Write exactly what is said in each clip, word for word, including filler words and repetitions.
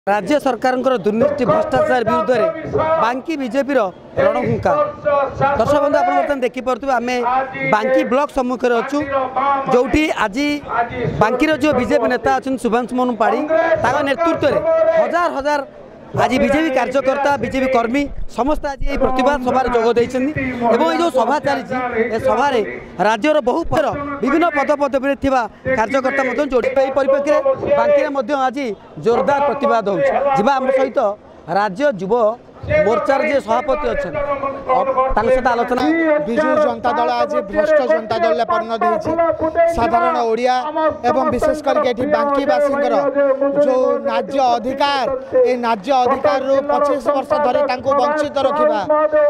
राज्य सरकार दुर्नीति भ्रष्टाचार विरुद्ध में बांकी बीजेपी रणहुंका दर्शक बंधु आप देखिपे आम बांकी ब्लॉक सम्मुख अच्छु जो आज बांकीर जो बीजेपी नेता अच्छा शुभांशु मोहन पाढ़ी नेतृत्व में हजार हजार आज बीजेपी कार्यकर्ता बीजेपी कर्मी समस्त आज ये प्रतिवाद सभा जोगदे जो सभा चली सभार राज्यर बहु विभिन्न पद पदवी कार्यकर्ता जो परिप्रेक्षी में बांकी आज जोरदार प्रतिवाद हो सहित राज्य युव मोर्चार जे सभापति अच्छा सहित आलोचना विजु जनता दल आज भ्रष्ट जनता दल परिणत होती साधारण ओडिया एवं विशेष करके बांकीवासी जो न्याय अधिकार ए न्याय अधिकार रु पच्चीस वर्ष धरी वंचित रखा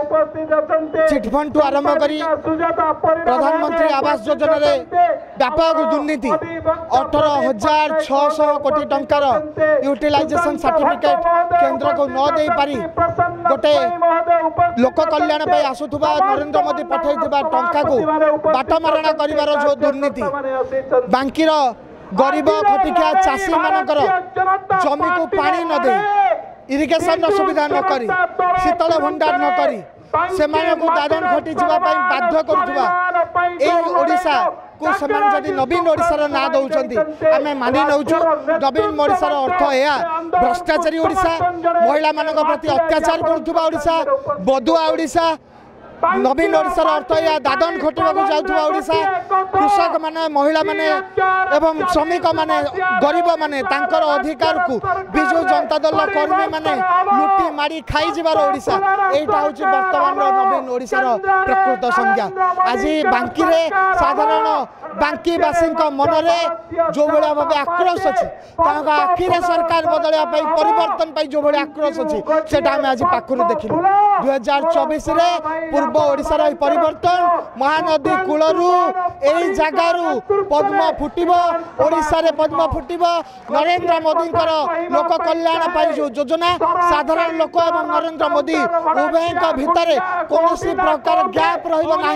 चिटफंड आरंभ कर प्रधानमंत्री आवास योजना रे व्यापक दुर्नीति अठारह हजार छःश कोटी टंकार यूटिलाइजेशन सर्टिफिकेट केंद्र को न दे पारी गोटे लोक कल्याण आसुवा नरेंद्र मोदी पठे टंका को बाटमारणा कर जो दुर्नीति बांकीर गरीब खटिकिया चाषी मानकर जमी को पानी न दे इरिगेशन सुविधा न करी शीतल भंडार न करी से दादन खटी जावाई बाध्य करा को जदि नवीन ओडिशार ना दौरान आम मानि नौ नवीन ओडिशार अर्थ यह भ्रष्टाचारी ओडिशा महिला मान प्रति अत्याचार करुवा ओडिशा बदुआ ओडिशा नवीन ओडिशार अर्थ यह दादन खटिया जाऊा ओडिशा कृषक माने महिला माने एवं श्रमिक माने गरीब माने तांकर अधिकार को विजु जनता दल कर्मी माने लुटी मारी खाई जीवार ओडिशा एटा होची वर्तमान नवीन ओडिशार प्रकृत संज्ञा आज बांकी रे साधारण बांकीवासी मन में जो भाया भाव आक्रोश अच्छी आखि सरकार बदलवा परिवर्तन जो भाई आक्रोश अच्छी से आज पाखु देखिलु दुई हजार चौबीस पूर्व ओडिशार परिवर्तन महानदी कूलरू यही जगारू पद्म फुटब ओडिशा रे पद्म फुटब नरेंद्र मोदी लोक कल्याण जो योजना साधारण लोक और नरेंद्र मोदी उभय भितर कौन प्रकार गैप रहा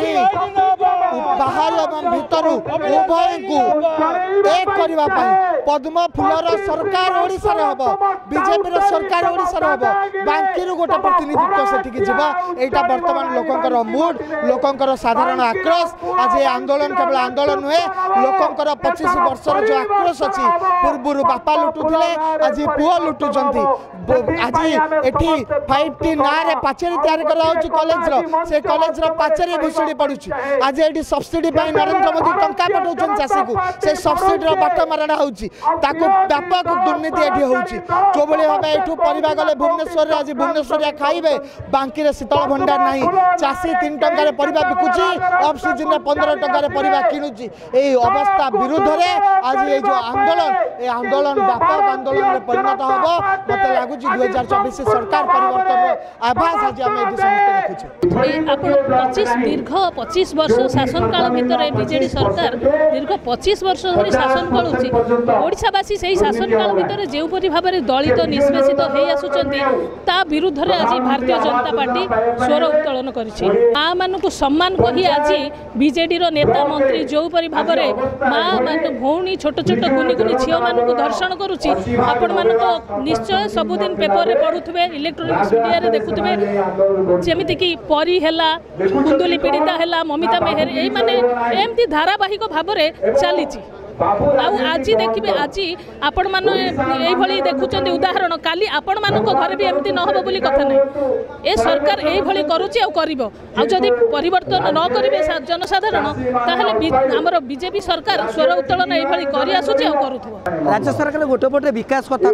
बाहर और भीतर उभय को एक करने पद्म फूलर सरकार ओडिशा रे हबो बीजेपी सरकार ओडिशा रे हबो बांकी गोटे प्रतिनिधित्व सेठिक जीव एटा वर्तमान लोकंकर मूड लोकंकर साधारण आक्रोश आज ये आंदोलन केवल आंदोलन नुहे लोकंकर पच्चीस वर्षर जो आक्रोश अच्छी पूर्व बापा लुटुले आज पुओ लुटुचंती आज एठी फाइव टी ना रे पाचेरी तैयार करा होची कॉलेज रो से कॉलेज रो पाचेरी भुसुड़ी पडुची आज एठी सब्सिडी पई नरेंद्र मोदी टंका पठौछन चासी को से सब्सिडी रो बाट मारणा होची ताको व्यापक दुर्नीति एठी होची जो बळे भाबे एठू परिबा गले भुवनेश्वर रे आज भुवनेश्वरिया खाइबे बांकी रे शीतल भंडार नाही चासी तीन टंका रे परिबा बिकुची ऑफ सीजन रे पंद्रह टंका रे परिबा किनुची एई अवस्था विरुद्ध रे आज ए जो आंदोलन ए आंदोलन व्यापक आंदोलन रे परिणत हबो मते लागुची दुई हजार चौबीस सरकार परिवर्तन आभास आज आम ये समस्त देखुचे पच्चीस दीर्घ पच्चीस वर्ष शासन काल भितर बीजेडी सरकार दीर्घ पच्चीस वर्ष धरी शासन करुच्ची ओडिशावासी से शासन काल भितर जोपरी भाव में दलित निष्पेषित हो आसुचंती ता विरुद्ध रे आज भारतीय जनता पार्टी स्वर उत्तोलन करिछि माँ मानू सम्मान कही आज बीजेडी रो नेता मंत्री जोपरी भाव में माँ मान भौणी छोट छोट गुनी गुनी झील मानू धर्षण करुच्ची आपण मानक निश्चय सबुदिन पेपर रे पढ़ुवे इलेक्ट्रोनिक्स मीडिया रे देखुवे जमीती कि परी है कुंदुली पीड़िता है ममिता मेहर यही माने एमती धारावाहिक भाव में चली आज देखिए आज आपण मान ये देखुं उदाहरण काली आपण मान घर भी एमती न बोली कथा नहीं ए सरकार ये करुच्ची आदि परिवर्तन न करेंगे जनसाधारण ताहले आमर बीजेपी सरकार स्वर उत्तोलन ये कर आसुची राज्य सरकार गोटे पटे विकास कथा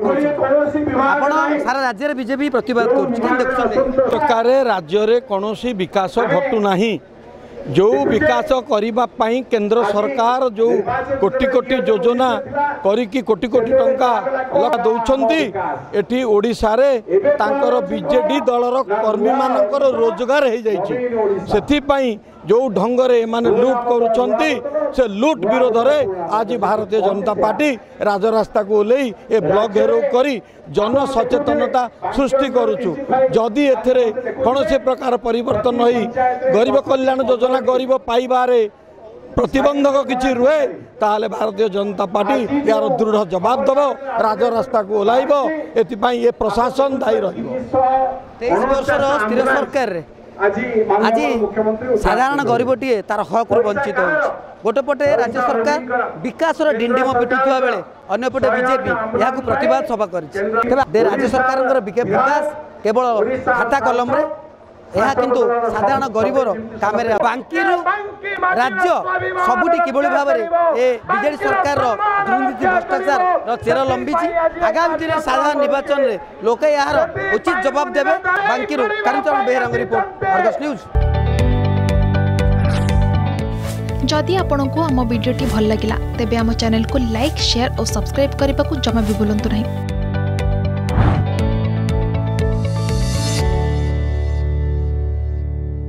कर सारा राज्य में बीजेपी प्रतिवाद कर सरकार राज्य में कौन विकास घटुना जो विकास करने केंद्र सरकार जो कोटी कोटी योजना करी कोटी कोटी टंका दौरान एटी ओडिशा रे तांकर बीजेडी दलर कर्मी मानकर रोजगार हो जाए जो ढंगरे माने लुट करुछंती से लुट विरोध में आज भारतीय जनता पार्टी राजरास्ता को ओल्लै ए ब्लॉक घेराव करी जन सचेतनता सृष्टि करुचु जदि एथरे कौन से प्रकार परिवर्तन होई गरीब कल्याण योजना गरीब पाइबारे प्रतिबंधक किसी रुए ताहले भारतीय जनता पार्टी यार दृढ़ जवाब दब राजरास्ता को ओह्लैब एपाई ये प्रशासन दायी तेईस वर्षर स्थिर सरकार रे आज साधारण गरीबटीए तार हक वंचित हो गोटे पटे राज्य सरकार विकास डिंडिम पिटुवा बेले अन्यपटे बीजेपी यहाँ प्रतिवाद सभा कर राज्य सरकार विकास केवल खाता कलम रे यह किंतु साधारण गरीबर काम बांकी राज्य सबुठी किभली भाव में बीजेडी सरकार दुर्नीति भ्रष्टाचार चेर लंबी आगामी दिन साधारण निर्वाचन में लोक यार उचित जवाब देवे बांकी Kalicharan Behera report Argus news. जदि आपंक आम भिडी भल लगा तेब आम चैनल को लाइक शेयर और सब्सक्राइब करने को जमा भी भूलु नहीं।